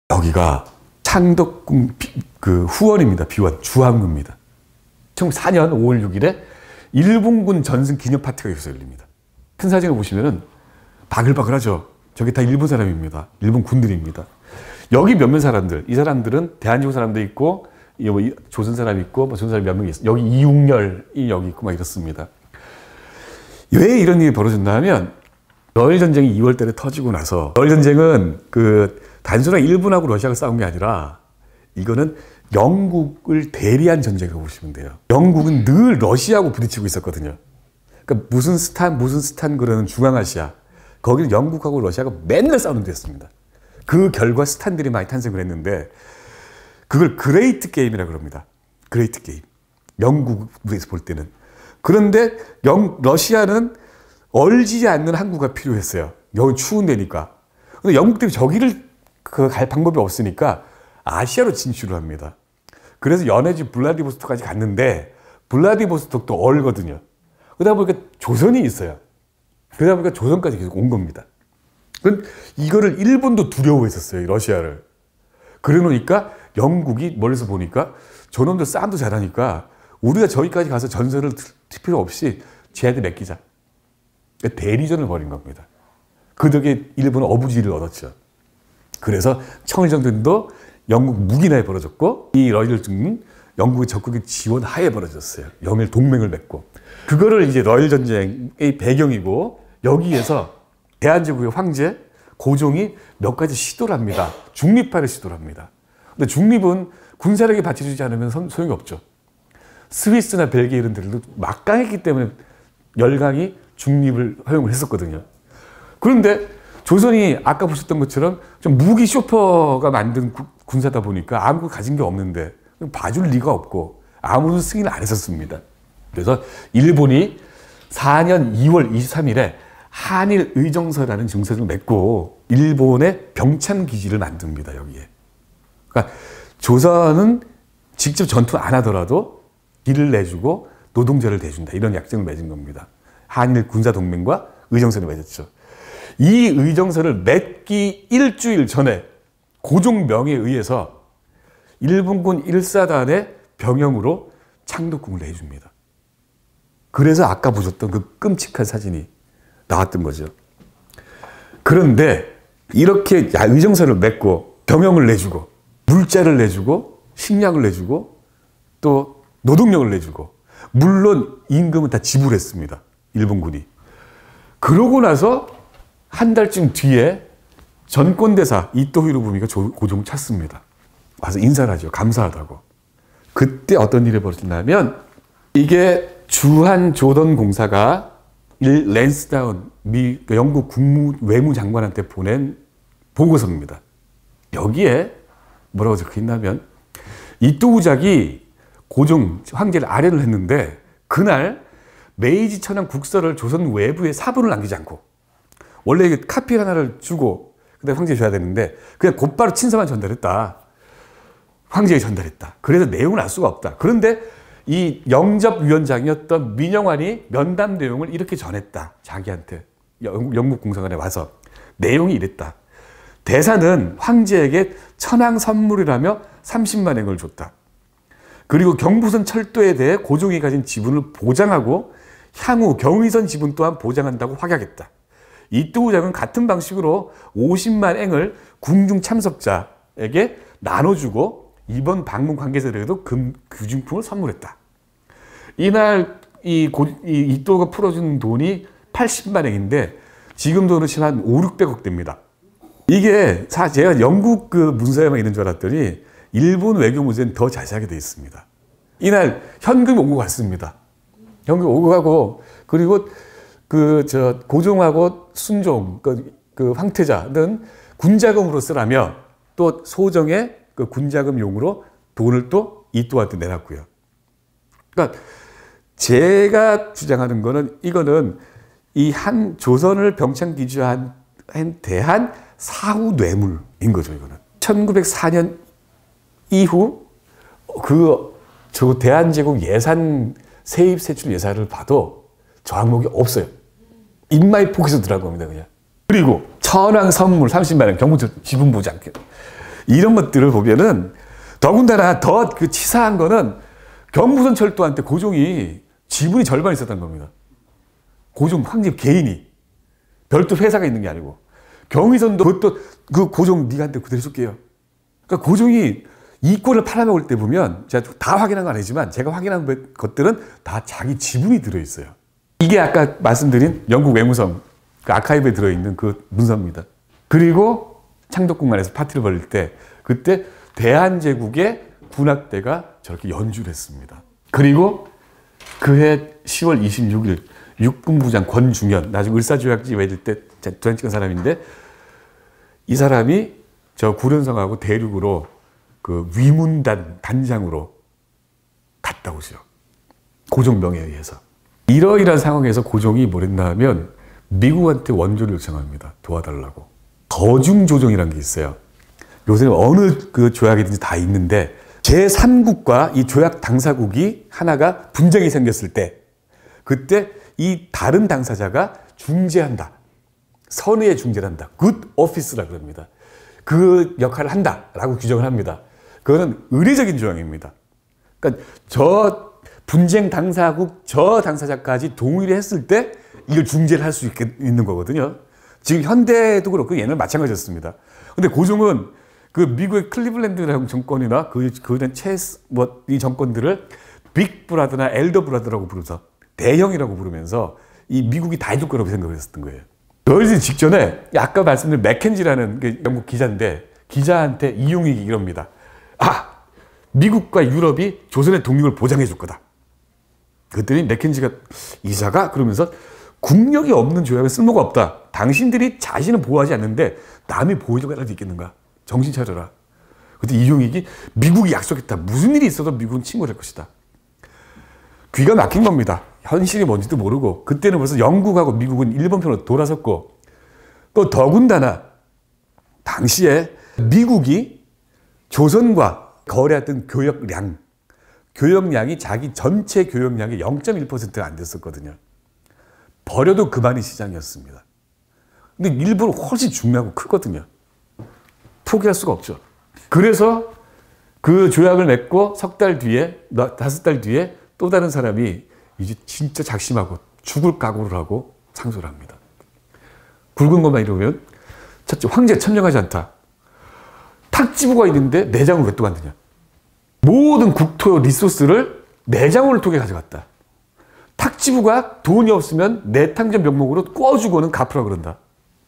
여기가 창덕궁 그 후원입니다. 비원 주함구입니다. 1904년 5월 6일에 일본군 전승 기념 파티가 여기서 열립니다. 큰 사진을 보시면은 바글바글하죠. 저게 다 일본 사람입니다. 일본 군들입니다. 여기 몇몇 사람들, 이 사람들은 대한민국 사람도 있고, 조선 사람 있고, 조선 사람 몇 명 있어요. 여기 이웅렬이 여기 있고 막 이렇습니다. 왜 이런 일이 벌어졌나 하면, 러일 전쟁이 2월 달에 터지고 나서, 러일 전쟁은 단순하게 일본하고 러시아가 싸운 게 아니라, 이거는 영국을 대리한 전쟁이라고 보시면 돼요. 영국은 늘 러시아하고 부딪히고 있었거든요. 그러니까 무슨 스탄 그러는 중앙아시아. 거기는 영국하고 러시아가 맨날 싸우는 데였습니다. 그 결과 스탄들이 많이 탄생을 했는데, 그걸 그레이트 게임이라고 그럽니다. 그레이트 게임. 영국에서 볼 때는. 그런데 러시아는 얼지지 않는 항구가 필요했어요. 여기 추운 데니까. 근데 영국 때문에 저기를 갈 방법이 없으니까 아시아로 진출을 합니다. 그래서 연해지 블라디보스톡까지 갔는데, 블라디보스톡도 얼거든요. 그러다 보니까 조선이 있어요. 그러다 보니까 조선까지 계속 온 겁니다. 이거를 일본도 두려워했었어요, 러시아를. 그래 놓으니까 영국이 멀리서 보니까 저놈들 싸움도 잘하니까 우리가 저기까지 가서 전선을 틀 필요 없이 쟤한테 맡기자. 대리전을 벌인 겁니다. 그 덕에 일본은 어부지리를 얻었죠. 그래서 청일전쟁도 영국 무기나에 벌어졌고, 이 러일 전쟁은 영국의 적극의 지원 하에 벌어졌어요. 영일 동맹을 맺고. 그거를 이제 러일 전쟁의 배경이고, 여기에서 대한제국의 황제 고종이 몇 가지 시도를 합니다. 중립화를 시도를 합니다. 근데 중립은 군사력이 받쳐주지 않으면 소용이 없죠. 스위스나 벨기에 이런 데들도 막강했기 때문에 열강이 중립을 허용을 했었거든요. 그런데 조선이 아까 보셨던 것처럼 좀 무기 쇼퍼가 만든 군사다 보니까 아무것도 가진 게 없는데 봐줄 리가 없고 아무도 승인을 안 했었습니다. 그래서 일본이 4년 2월 23일에 한일 의정서라는 증서를 맺고 일본의 병참 기지를 만듭니다. 여기에. 그러니까 조선은 직접 전투 안 하더라도 길을 내주고 노동자를 대준다. 이런 약정을 맺은 겁니다. 한일 군사동맹과 의정서를 맺었죠. 이 의정서를 맺기 일주일 전에 고종 명에 의해서 일본군 1사단의 병영으로 창덕궁을 내줍니다. 그래서 아까 보셨던 그 끔찍한 사진이 나왔던 거죠. 그런데 이렇게 의정서를 맺고 병영을 내주고 물자를 내주고 식량을 내주고 또 노동력을 내주고 물론 임금은 다 지불했습니다. 일본군이. 그러고 나서 한 달쯤 뒤에 전권대사 이토 히로부미가 고종을 찾습니다. 와서 인사를 하죠. 감사하다고. 그때 어떤 일이 벌어졌냐면 이게 주한 조던 공사가 랜스다운 영국 외무장관한테 보낸 보고서입니다. 여기에 뭐라고 적혀 있냐면 이토 우작이 고종 황제를 아뢰를 했는데 그날 메이지 천황 국서를 조선 외부에 사본을 남기지 않고 원래 카피 하나를 주고 그다음에 황제에 줘야 되는데 그냥 곧바로 친서만 전달했다. 황제에 전달했다. 그래서 내용을 알 수가 없다. 그런데 이 영접위원장이었던 민영환이 면담 내용을 이렇게 전했다. 자기한테 영국 공사관에 와서 내용이 이랬다. 대사는 황제에게 천황 선물이라며 30만 행을 줬다. 그리고 경부선 철도에 대해 고종이 가진 지분을 보장하고 향후 경의선 지분 또한 보장한다고 확약했다. 이토 우작은 같은 방식으로 50만 행을 궁중 참석자에게 나눠주고 이번 방문 관계자들에게도 귀중품을 선물했다. 이날 이토가 풀어준 돈이 80만 행인데 지금 돈으로 치면 한 5, 600억 됩니다. 이게 제가 영국 그 문서에만 있는 줄 알았더니 일본 외교 문서에는 더 자세하게 되어 있습니다. 이날 현금이 오고 갔습니다. 현금이 오고 가고 그리고 고종하고 순종 그 황태자는 군자금으로 쓰라며 또 소정의 그 군자금용으로 돈을 또 이토한테 내놨고요. 그러니까 제가 주장하는 거는 이거는 이 한 조선을 병창 기지한 대한 사후 뇌물인 거죠. 이거는 1904년 이후 저 대한제국 예산 세입 세출 예산을 봐도 저 항목이 없어요. 입마이 포켓에 들어간 겁니다. 그냥. 그리고 천황 선물 30만 원 경무처 지분 보지 않게. 이런 것들을 보면은 더군다나 더 그 치사한 거는 경부선 철도한테 고종이 지분이 절반 있었던 겁니다. 고종 황제 개인이 별도 회사가 있는 게 아니고 경의선도 그것도 그 고종 니한테 그대로 줄게요. 그러니까 고종이 이권을 팔아먹을 때 보면 제가 다 확인한 건 아니지만 제가 확인한 것들은 다 자기 지분이 들어있어요. 이게 아까 말씀드린 영국 외무성 그 아카이브에 들어있는 그 문서입니다. 그리고 창덕궁안에서 파티를 벌일 때 그때 대한제국의 군악대가 저렇게 연주를 했습니다. 그리고 그해 10월 26일 육군부장 권중현, 나중에 을사조약지 외릴 때 도장 찍은 사람인데 이 사람이 저 구련성하고 대륙으로 그 위문단 단장으로 갔다 오죠. 고종 명에 의해서. 이러이러한 상황에서 고종이 뭘 했나 하면 미국한테 원조를 요청합니다. 도와달라고. 거중조정이라는 게 있어요. 요새는 어느 그 조약이든지 다 있는데 제3국과 이 조약 당사국이 하나가 분쟁이 생겼을 때 그때 이 다른 당사자가 중재한다. 선의의 중재를 한다. good office라 그럽니다. 그 역할을 한다라고 규정을 합니다. 그거는 의례적인 조항입니다. 그러니까 저 분쟁 당사국 저 당사자까지 동의를 했을 때 이걸 중재를 할 수 있는 거거든요. 지금 현대도 그렇고 얘는 마찬가지였습니다. 근데 고종은 그 미국의 클리블랜드라는 정권이나 그전 이 정권들을 빅 브라더나 엘더 브라더라고 부르면서 대형이라고 부르면서 이 미국이 다 해줄 거라고 생각했었던 거예요. 그러기 직전에 아까 말씀드린 맥켄지라는 그 영국 기자인데 기자한테 이용익이 이럽니다. 아, 미국과 유럽이 조선의 독립을 보장해 줄 거다. 그랬더니 맥켄지가 이사가 그러면서 국력이 없는 조약은 쓸모가 없다. 당신들이 자신을 보호하지 않는데 남이 보호해줄 거라도 있겠는가? 정신 차려라. 그때 이용익이 미국이 약속했다. 무슨 일이 있어도 미국은 친구를 할 것이다. 귀가 막힌 겁니다. 현실이 뭔지도 모르고 그때는 벌써 영국하고 미국은 일본 편으로 돌아섰고 또 더군다나 당시에 미국이 조선과 거래했던 교역량이 자기 전체 교역량의 0.1%가 안 됐었거든요. 버려도 그만의 시장이었습니다. 근데 일본은 훨씬 중요하고 크거든요. 포기할 수가 없죠. 그래서 그 조약을 맺고 석 달 뒤에, 5달 뒤에 또 다른 사람이 이제 진짜 작심하고 죽을 각오를 하고 상소를 합니다. 굵은 것만 이러면 첫째, 황제가 천명하지 않다. 탁지부가 있는데 내장을 왜 또 만드냐. 모든 국토 리소스를 내장을 통해 가져갔다. 탁지부가 돈이 없으면 내탕전 명목으로 꿔주고는 갚으라 그런다.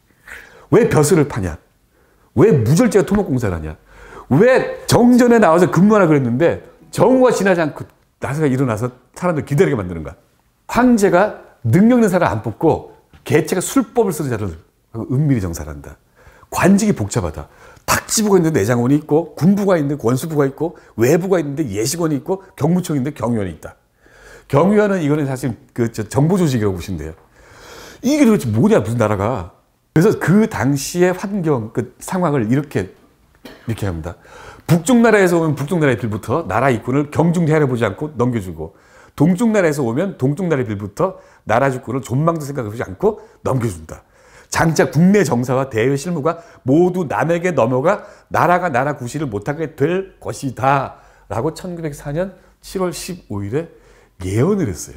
왜 벼슬을 파냐? 왜 무절제가 토목공사를 하냐? 왜 정전에 나와서 근무하라 그랬는데 정오가 지나지 않고 나사가 일어나서 사람들 기다리게 만드는가? 황제가 능력 있는 사람 안 뽑고 개체가 술법을 쓰는 자를 은밀히 정사한다. 관직이 복잡하다. 탁지부가 있는데 내장원이 있고 군부가 있는데 원수부가 있고 외부가 있는데 예식원이 있고 경무청이 있는데 경위원이 있다. 경위원은 이거는 사실 그 정보조직이라고 보시면 돼요. 이게 도대체 뭐냐 무슨 나라가. 그래서 그 당시의 환경 그 상황을 이렇게 합니다. 북쪽 나라에서 오면 북쪽 나라의 빌부터 나라 이권을 경중대하려 보지 않고 넘겨주고 동쪽 나라에서 오면 동쪽 나라의 빌부터 나라 주권을 존망도 생각하지 않고 넘겨준다. 장차 국내 정사와 대외 실무가 모두 남에게 넘어가 나라가 나라 구실을 못하게 될 것이다. 라고 1904년 7월 15일에 예언을 했어요.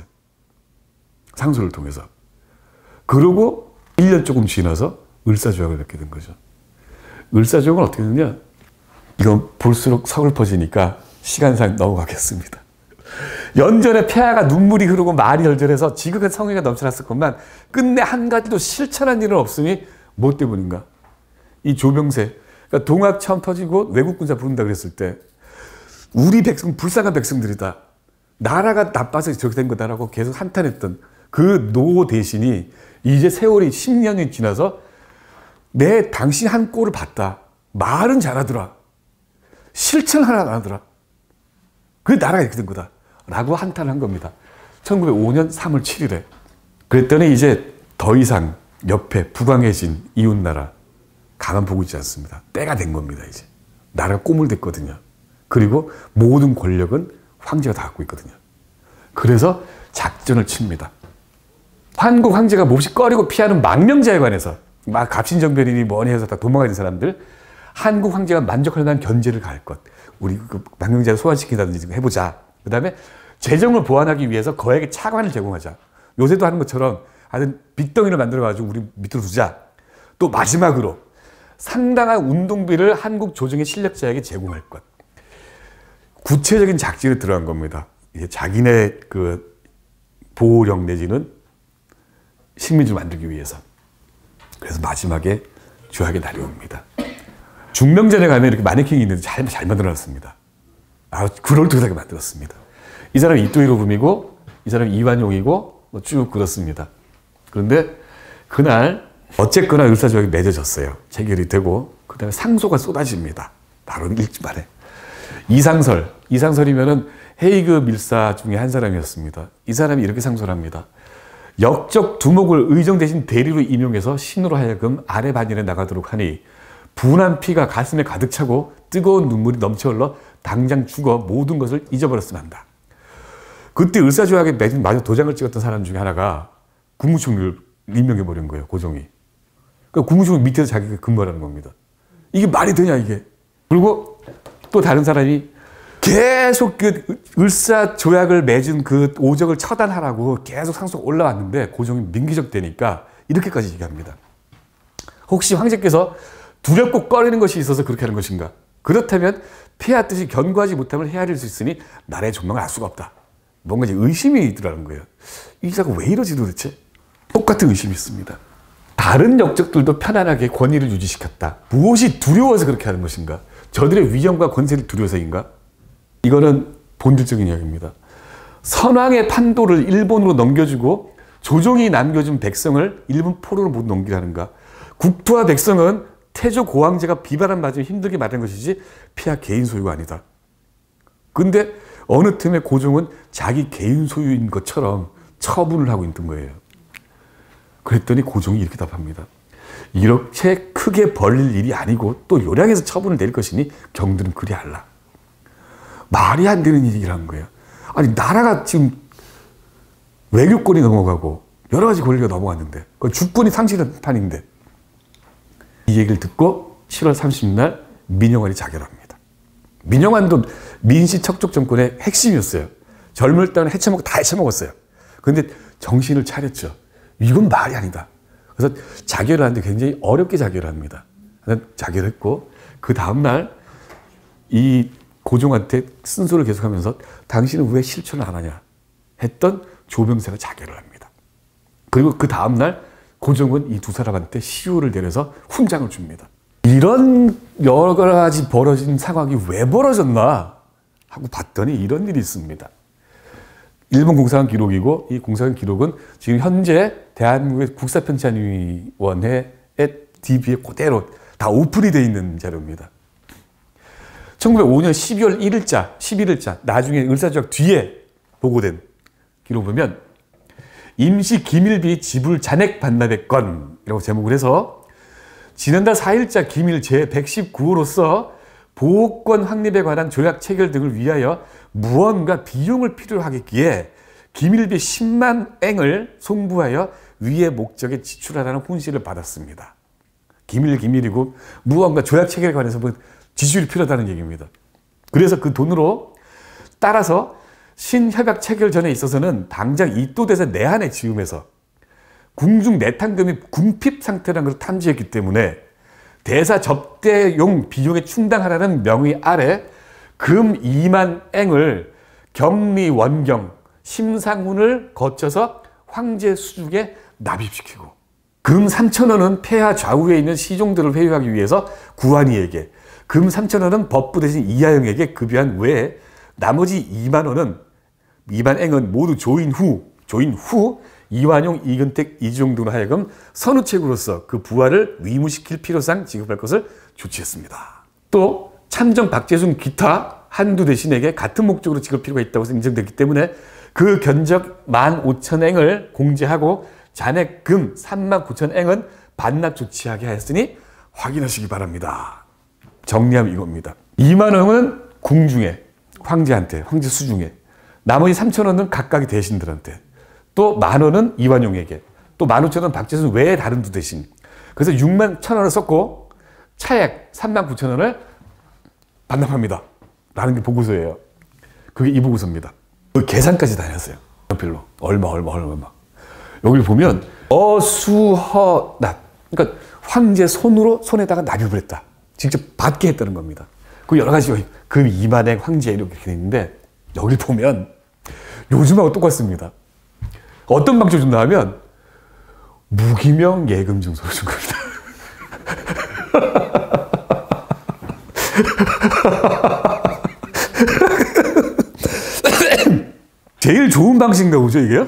상소를 통해서. 그러고 1년 조금 지나서 을사조약을 맺게 된 거죠. 을사조약은 어떻게 되느냐? 이건 볼수록 서글퍼지니까 시간상 넘어가겠습니다. 연전에 폐하가 눈물이 흐르고 말이 절절해서 지극한 성의가 넘쳐났을 것만 끝내 한 가지도 실천한 일은 없으니 뭐 때문인가? 이 조병세, 그러니까 동학 처음 터지고 외국 군사 부른다 그랬을 때 우리 백성 불쌍한 백성들이다. 나라가 나빠서 저렇게 된 거다라고 계속 한탄했던 그 노 대신이 이제 세월이 10년이 지나서 내 당신 한 꼴을 봤다. 말은 잘하더라. 실천 하나 안 하더라. 그게 나라가 이렇게 된 거다. 라고 한탄을 한 겁니다. 1905년 3월 7일에. 그랬더니 이제 더 이상 옆에 북왕해진 이웃나라 가만 보고 있지 않습니다. 때가 된 겁니다. 이제. 나라가 꼬물댔거든요. 그리고 모든 권력은 황제가 다 갖고 있거든요. 그래서 작전을 칩니다. 한국 황제가 몹시 꺼리고 피하는 망명자에 관해서 막 갑신정변이니 뭐니 해서 다 도망가는 사람들 한국 황제가 만족할 만한 견제를 가할 것. 우리 그 망명자를 소환시킨다든지 해보자. 그 다음에 재정을 보완하기 위해서 거액의 차관을 제공하자. 요새도 하는 것처럼 하여튼 빚덩이를 만들어가지고 우리 밑으로 두자. 또 마지막으로 상당한 운동비를 한국 조정의 실력자에게 제공할 것. 구체적인 작전이 들어간 겁니다. 이게 자기네 그 보호령 내지는 식민지를 만들기 위해서. 그래서 마지막에 조약의 날이 옵니다. 중명전에 가면 이렇게 마네킹이 있는데 잘 만들어놨습니다. 그럴듯하게 만들었습니다. 이 사람이 이토히로부미고 이 사람이 이완용이고 뭐 쭉 그렇습니다. 그런데 그날 어쨌거나 을사조약이 맺어졌어요. 체결이 되고 그 다음에 상소가 쏟아집니다. 바로 읽지 말해. 이상설이면은 헤이그 밀사 중에 한 사람이었습니다. 이 사람이 이렇게 상소를 합니다. 역적 두목을 의정 대신 대리로 임용해서 신으로 하여금 아래 반열에 나가도록 하니 분한 피가 가슴에 가득 차고 뜨거운 눈물이 넘쳐 흘러 당장 죽어 모든 것을 잊어버렸으면 한다. 그때 을사조약에 마저 도장을 찍었던 사람 중에 하나가 국무총리를 임명해버린 거예요. 고종이. 그러니까 국무총리 밑에서 자기가 근무하라는 겁니다. 이게 말이 되냐 이게. 그리고 또 다른 사람이 계속 그 을사조약을 맺은 그 오적을 처단하라고 계속 상소가 올라왔는데 고종이 민기적되니까 이렇게까지 얘기합니다. 혹시 황제께서 두렵고 꺼리는 것이 있어서 그렇게 하는 것인가? 그렇다면 폐하 뜻이 견고하지 못함을 헤아릴 수 있으니 나라의 존망을 알 수가 없다. 뭔가 이제 의심이 있더라는 거예요. 이 기자가 왜 이러지 도대체? 똑같은 의심이 있습니다. 다른 역적들도 편안하게 권위를 유지시켰다. 무엇이 두려워서 그렇게 하는 것인가? 저들의 위엄과 권세를 두려워서인가? 이거는 본질적인 이야기입니다. 선왕의 판도를 일본으로 넘겨주고 조정이 남겨준 백성을 일본 포로로 못 넘기라는가? 국부와 백성은 태조 고황제가 비바람 맞으면 힘들게 마련한 것이지 폐하 개인 소유가 아니다. 근데 어느 틈에 고종은 자기 개인 소유인 것처럼 처분을 하고 있는 거예요. 그랬더니 고종이 이렇게 답합니다. 이렇게 크게 벌릴 일이 아니고 또 요량해서 처분을 내릴 것이니 경들은 그리 할라. 말이 안 되는 얘기를 한 거예요. 아니 나라가 지금 외교권이 넘어가고 여러 가지 권리가 넘어갔는데 주권이 상실한 판인데 이 얘기를 듣고 7월 30일 민영환이 자결합니다. 민영환도 민씨 척족 정권의 핵심이었어요. 젊을 때는 해쳐먹고 다 해쳐먹었어요. 그런데 정신을 차렸죠. 이건 말이 아니다. 그래서 자결을 하는데 굉장히 어렵게 자결을 합니다. 자결했고 그 다음날 이 고종한테 쓴소리를 계속하면서 당신은 왜 실천을 안 하냐 했던 조병세가 자결을 합니다. 그리고 그 다음날 고종은 이 두 사람한테 시효를 내려서 훈장을 줍니다. 이런 여러 가지 벌어진 상황이 왜 벌어졌나 하고 봤더니 이런 일이 있습니다. 일본 공사관 기록이고 이 공사관 기록은 지금 현재 대한민국의 국사편찬위원회의 DB에 그대로 다 오픈이 되어 있는 자료입니다. 1905년 12월 1일자, 11일자 나중에 을사조약 뒤에 보고된 기록 보면 임시 기밀비 지불 잔액 반납의 건이라고 제목을 해서 지난달 4일자 기밀 제119호로서 보호권 확립에 관한 조약 체결 등을 위하여 무언가 비용을 필요로 하겠기에 기밀비 10만 앵을 송부하여 위의 목적에 지출하라는 훈시를 받았습니다. 기밀이고 무언가 조약 체결에 관해서 뭐 지출이 필요하다는 얘기입니다. 그래서 그 돈으로 따라서 신협약 체결 전에 있어서는 당장 이또대사 내한에 지음해서 궁중 내탕금이 궁핍 상태라는 것을 탐지했기 때문에 대사 접대용 비용에 충당하라는 명의 아래 금 2만 앵을 경리 원경 심상훈을 거쳐서 황제 수중에 납입시키고 금 3,000원은 폐하 좌우에 있는 시종들을 회유하기 위해서 구한이에게 금 3,000원은 법부 대신 이하영에게 급여한 외에 나머지 2만 원은 2만 앵은 모두 조인 후 이완용, 이근택, 이주용 등으로 하여금 선우책으로서 그 부하를 위무시킬 필요상 지급할 것을 조치했습니다. 또 참정 박재순 기타 한두 대신에게 같은 목적으로 지급 필요가 있다고 인정됐기 때문에 그 견적 15,000앵을 공제하고 잔액금 39,000앵은 반납 조치하게 하였으니 확인하시기 바랍니다. 정리하면 이겁니다. 2만 원은 궁중에 황제한테, 황제 수중에 나머지 3,000원은 각각의 대신들한테 또 10,000원은 이완용에게 또 15,000원 박재순 외에 다른 두 대신 그래서 61,000원을 썼고 차액 39,000원을 반납합니다. 라는 게 보고서예요. 그게 이 보고서입니다. 그 계산까지 다 했어요. 연필로. 얼마. 여기를 보면 어수허낫. 그러니까 황제 손에다가 납입을 했다. 직접 받게 했다는 겁니다. 그 여러 가지 그 이만행 황제 이렇게 돼 있는데 여기 보면 요즘하고 똑같습니다. 어떤 방식을 준다 하면 무기명 예금 증서를 준 겁니다. 제일 좋은 방식인가 보죠, 이게요?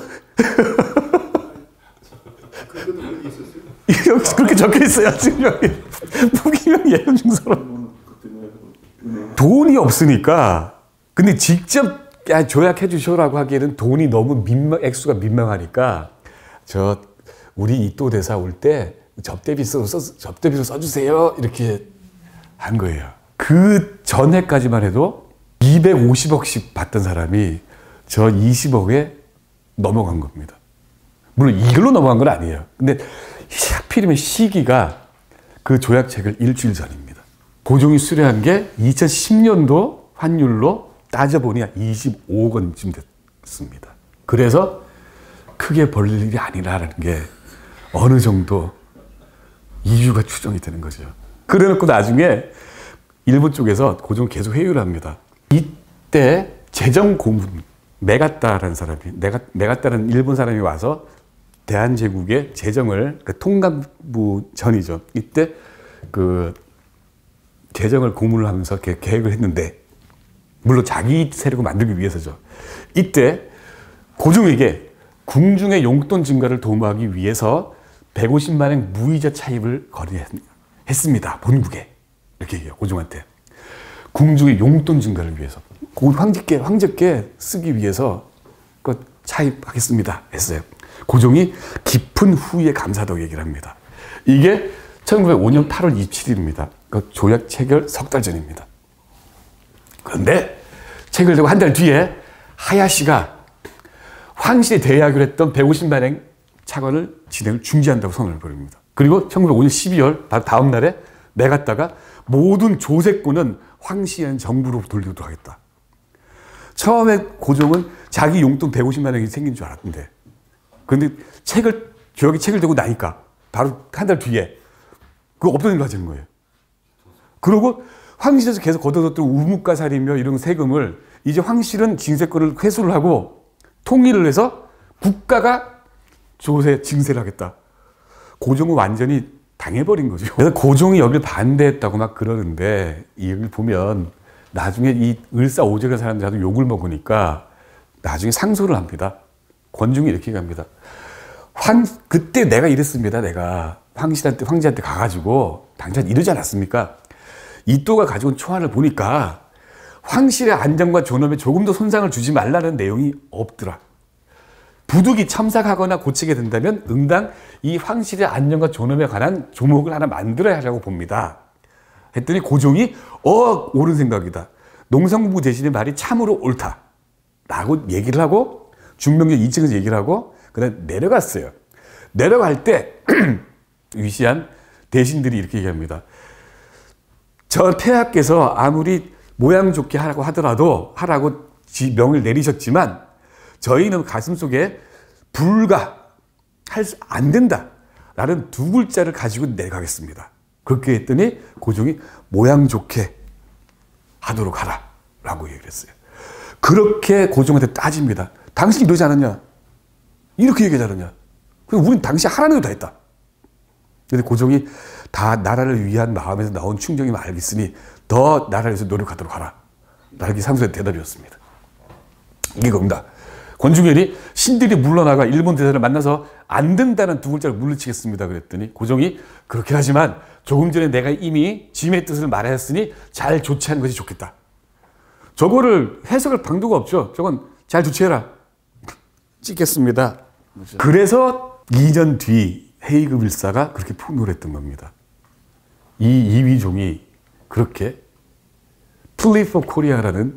그렇게 적혀 있어요, 지금 여기. 무기명 예금 증서로. 돈이 없으니까, 근데 직접 조약해 주셔라고 하기에는 돈이 너무 액수가 민망하니까, 우리 이또 대사 올 때 접대비서 써주세요. 이렇게 한 거예요. 그 전해까지만 해도 250억씩 받던 사람이 저 20억에 넘어간 겁니다. 물론 이걸로 넘어간 건 아니에요. 근데 하필이면 시기가 그 조약책을 일주일 전입니다. 고종이 수령한 게 2010년도 환율로 따져보니 25억 원쯤 됐습니다. 그래서 크게 벌릴 일이 아니라는 게 어느 정도 이유가 추정이 되는 거죠. 그래 놓고 나중에 일본 쪽에서 고종 계속 회유를 합니다. 이때 재정 고문 메가타라는 사람이, 메가타라는 일본 사람이 와서 대한제국의 재정을, 그 통감부 전이죠. 이때 그 재정을 고문을 하면서 계획을 했는데, 물론 자기 세력을 만들기 위해서죠. 이때 고종에게 궁중의 용돈 증가를 도모하기 위해서 150만행 무이자 차입을 거래했습니다. 본국에. 이렇게 얘기해요, 고종한테. 궁중의 용돈 증가를 위해서. 황제께 쓰기 위해서 차입하겠습니다. 했어요. 고종이 깊은 후에 감사하다고 얘기를 합니다. 이게 1905년 8월 27일입니다. 그 조약 체결 석 달 전입니다. 그런데 체결되고 한 달 뒤에 하야시가 황실에 대약을 했던 150만행 차관을 진행을 중지한다고 선언을 벌입니다. 그리고 1905년 12월 바로 다음 날에 메가타가 모든 조세권은 황실한 정부로 돌리도록 하겠다. 처음에 고종은 자기 용돈 150만 원이 생긴 줄 알았는데, 그런데 조약이 체결되고 나니까 바로 한 달 뒤에 그거 없던 일로 하자는 거예요. 그리고 황실에서 계속 걷어뒀던 우뭇가살이며 이런 세금을 이제 황실은 징세권을 회수를 하고 통일을 해서 국가가 증세를 하겠다. 고종은 완전히 당해버린 거죠. 그래서 고종이 여기를 반대했다고 막 그러는데, 여기 보면 나중에 이 을사오적의 사람들한테 욕을 먹으니까 나중에 상소를 합니다. 권중이 이렇게 얘기합니다. 그때 내가 이랬습니다. 내가 황제한테 가가지고 당장 이러지 않았습니까? 이또가 가져온 초안을 보니까 황실의 안정과 존엄에 조금 더 손상을 주지 말라는 내용이 없더라. 부득이 참삭하거나 고치게 된다면 응당 이 황실의 안정과 존엄에 관한 조목을 하나 만들어야 하려고 봅니다. 했더니 고종이 옳은 생각이다. 농성부 대신의 말이 참으로 옳다. 라고 얘기를 하고 중명전 2층에서 얘기를 하고 그다음에 내려갔어요. 내려갈 때 위시한 대신들이 이렇게 얘기합니다. 저 폐하께서 아무리 모양 좋게 하라고 하더라도 하라고 명을 내리셨지만 저희는 가슴속에 안 된다 라는 두 글자를 가지고 내려가겠습니다. 그렇게 했더니 고종이 모양 좋게 하도록 하라 라고 얘기를 했어요. 그렇게 고종한테 따집니다. 당신이 이러지 않았냐? 이렇게 얘기하지 않았냐? 그리고 우린 당시 하라는 대로 다 했다. 그런데 고종이 다 나라를 위한 마음에서 나온 충정임을 알겠으니 더 나라를 위해서 노력하도록 하라. 라는 게 상소의 대답이었습니다. 이게 겁니다. 권중열이 신들이 물러나가 일본 대사를 만나서 안 된다는 두 글자를 물리치겠습니다. 그랬더니 고종이 그렇긴 하지만 조금 전에 내가 이미 짐의 뜻을 말하였으니 잘 조치하는 것이 좋겠다. 저거를 해석할 방도가 없죠. 저건 잘 조치해라. 찍겠습니다. 그래서 2년 뒤 헤이그 일사가 그렇게 폭로를 했던 겁니다. 이 이휘종이 그렇게 Plea for Korea라는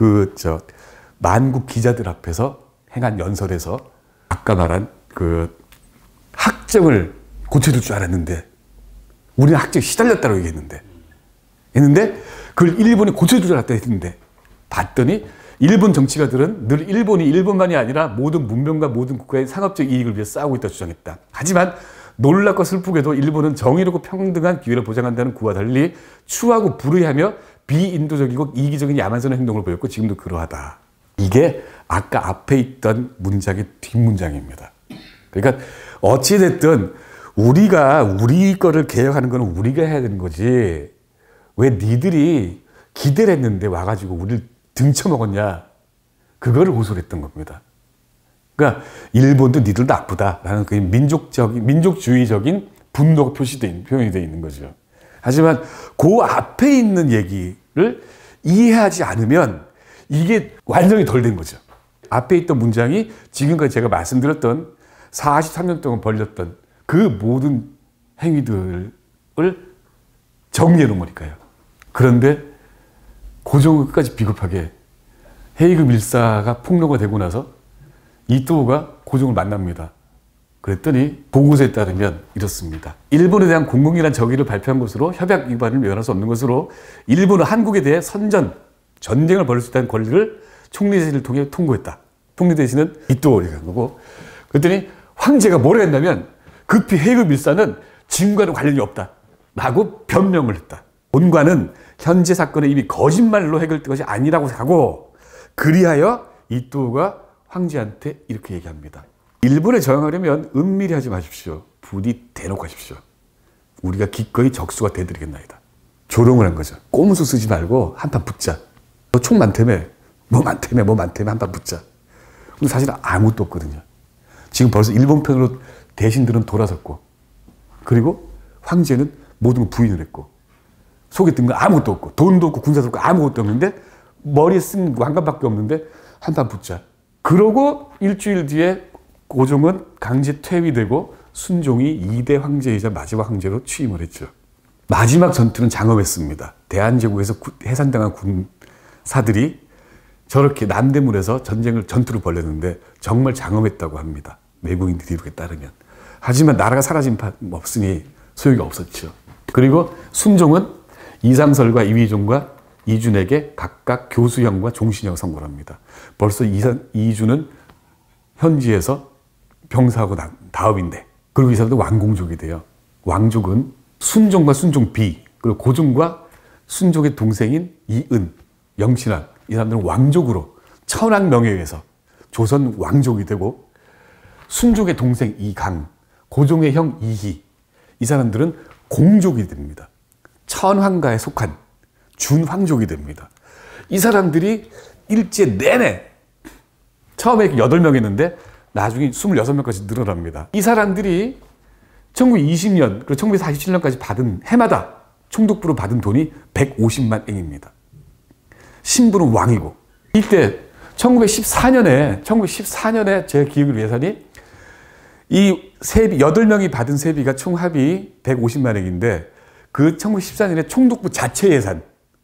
만국 기자들 앞에서 행한 연설에서 아까 말한 그 학정을 고쳐줄 줄 알았는데 우리는 학적에 시달렸다고 얘기했는데 그걸 일본이 고쳐주려고 했는데 봤더니 일본 정치가들은 늘 일본이 일본만이 아니라 모든 문명과 모든 국가의 상업적 이익을 위해 싸우고 있다고 주장했다. 하지만 놀랍고 슬프게도 일본은 정의롭고 평등한 기회를 보장한다는 구와 달리 추하고 불의하며 비인도적이고 이기적인 야만스러운 행동을 보였고 지금도 그러하다. 이게 아까 앞에 있던 문장의 뒷문장입니다. 그러니까 어찌됐든 우리가 우리 거를 개혁하는 건 우리가 해야 되는 거지 왜 니들이 기대를 했는데 와가지고 우리를 등쳐먹었냐 그거를 호소를 했던 겁니다. 그러니까 일본도 니들 나쁘다라는 그 민족주의적인 분노가 표현이 되어 있는 거죠. 하지만 그 앞에 있는 얘기를 이해하지 않으면 이게 완전히 덜 된 거죠. 앞에 있던 문장이 지금까지 제가 말씀드렸던 43년 동안 벌렸던 그 모든 행위들을 정리해 놓은 거니까요. 그런데 고종은 끝까지 비겁하게 헤이그 밀사가 폭로가 되고 나서 이토우가 고종을 만납니다. 그랬더니 보고서에 따르면 이렇습니다. 일본에 대한 공공이란 정의를 발표한 것으로 협약 위반을 면할 수 없는 것으로 일본은 한국에 대해 전쟁을 벌일 수 있다는 권리를 총리 대신을 통해 통고했다. 총리 대신은 이토우가 한 거고 그랬더니 황제가 뭐라 했냐면 급히 헤이그 밀사는 지금과는 관련이 없다 라고 변명을 했다. 본관은 현재 사건은 이미 거짓말로 해결된 것이 아니라고 하고 그리하여 이토우가 황제한테 이렇게 얘기합니다. 일본에 저항하려면 은밀히 하지 마십시오. 부디 대놓고 하십시오. 우리가 기꺼이 적수가 되드리겠나이다. 조롱을 한 거죠. 꼼수 쓰지 말고 한판 붙자. 너 총 많다며. 뭐 많다며 한판 붙자. 근데 사실은 아무것도 없거든요. 지금 벌써 일본 편으로 대신들은 돌아섰고 그리고 황제는 모든 걸 부인을 했고 속에 든 거 아무것도 없고 돈도 없고 군사도 없고 아무것도 없는데 머리에 쓴 왕관밖에 없는데 한판 붙자. 그러고 일주일 뒤에 고종은 강제 퇴위되고 순종이 2대 황제이자 마지막 황제로 취임을 했죠. 마지막 전투는 장엄했습니다. 대한제국에서 해산당한 군사들이 저렇게 남대문에서 전투를 벌였는데 정말 장엄했다고 합니다. 외국인들 기록에 따르면. 하지만 나라가 사라진 바 없으니 소용이 없었죠. 그리고 순종은 이상설과 이휘종과 이준에게 각각 교수형과 종신형을 선고를 합니다. 벌써 이준은 현지에서 병사하고 다음인데 그리고 이 사람도 왕공족이 돼요. 왕족은 순종과 순종 비 그리고 고종과 순종의 동생인 이은, 영신왕 이 사람들은 왕족으로 천황 명예에 의해서 조선 왕족이 되고 순종의 동생 이강, 고종의 형 이희 이 사람들은 공족이 됩니다. 천황가에 속한 준황족이 됩니다. 이 사람들이 일제 내내 처음에 8명이었는데 나중에 26명까지 늘어납니다. 이 사람들이 1920년 그리고 1947년까지 받은 해마다 총독부로 받은 돈이 150만 엔입니다. 신부는 왕이고 이때 1914년에 제 기억을 위해서니 이 세비 8명이 받은 세비가 총 합이 150만 엔인데 그 1914년에 총독부 자체 예산이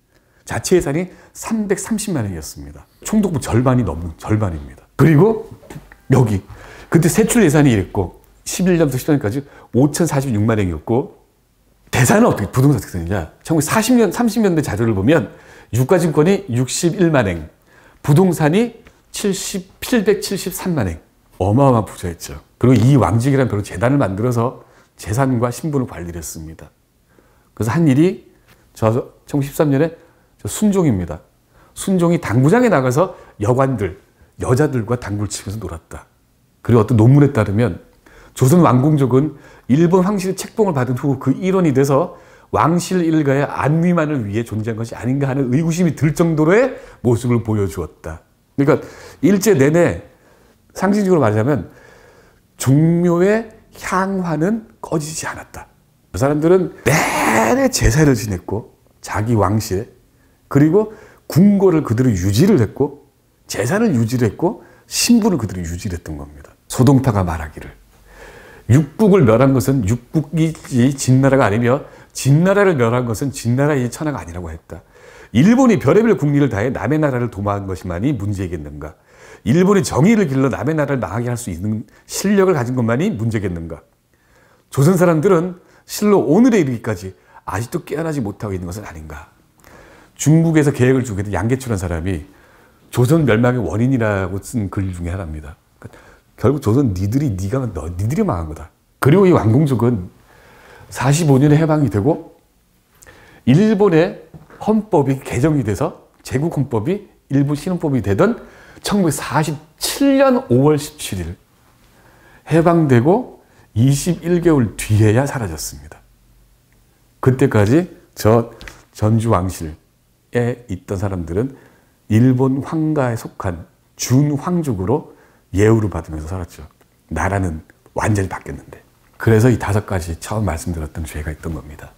330만 엔이었습니다. 총독부 절반이 넘는 절반입니다. 그리고 여기 그때 세출 예산이 이랬고 11년부터 14년까지 5,046만 엔이었고 대사는 어떻게 부동산 어떻게 되느냐 30년대 자료를 보면 유가증권이 61만 엔 부동산이 773만 엔 어마어마한 부자였죠. 그리고 이 왕직이라는 별로 재단을 만들어서 재산과 신분을 관리를 했습니다. 그래서 한 일이 1913년에 순종입니다. 순종이 당구장에 나가서 여자들과 당구를 치면서 놀았다. 그리고 어떤 논문에 따르면 조선 왕공족은 일본 황실의 책봉을 받은 후 그 일원이 돼서 왕실 일가의 안위만을 위해 존재한 것이 아닌가 하는 의구심이 들 정도로의 모습을 보여주었다. 그러니까 일제 내내 상징적으로 말하자면 종묘의 향화는 꺼지지 않았다. 그 사람들은 내내 제사를 지냈고 자기 왕실에 그리고 궁궐을 그대로 유지를 했고 재산을 유지를 했고 신분을 그대로 유지를 했던 겁니다. 소동파가 말하기를 육국을 멸한 것은 육국이지 진나라가 아니며 진나라를 멸한 것은 진나라이지 천하가 아니라고 했다. 일본이 별의별 국리를 다해 남의 나라를 도모한 것이만이 문제겠는가? 일본이 정의를 길러 남의 나라를 망하게 할 수 있는 실력을 가진 것만이 문제겠는가? 조선 사람들은 실로 오늘에 이르기까지 아직도 깨어나지 못하고 있는 것은 아닌가. 중국에서 계획을 주게 된 양계출한 사람이 조선 멸망의 원인이라고 쓴 글 중에 하나입니다. 그러니까 결국 조선 니들이 망한 거다. 그리고 이 완공족은 45년에 해방이 되고 일본의 헌법이 개정이 돼서 제국 헌법이 일부 신헌법이 되던 1947년 5월 17일 해방되고 21개월 뒤에야 사라졌습니다. 그때까지 저 전주 왕실에 있던 사람들은 일본 황가에 속한 준황족으로 예우를 받으면서 살았죠. 나라는 완전히 바뀌었는데. 그래서 이 5가지 처음 말씀드렸던 죄가 있던 겁니다.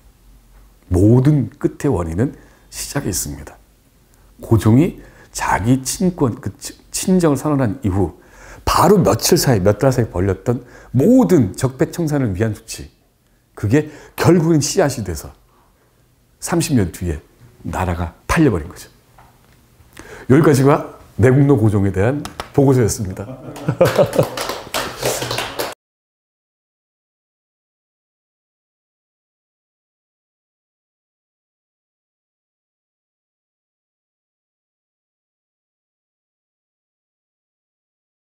모든 끝의 원인은 시작에 있습니다. 고종이 자기 친정을 선언한 이후 바로 몇 달 사이 벌렸던 모든 적폐청산을 위한 조치, 그게 결국엔 씨앗이 돼서 30년 뒤에 나라가 팔려버린 거죠. 여기까지가 내국노 고종에 대한 보고서였습니다.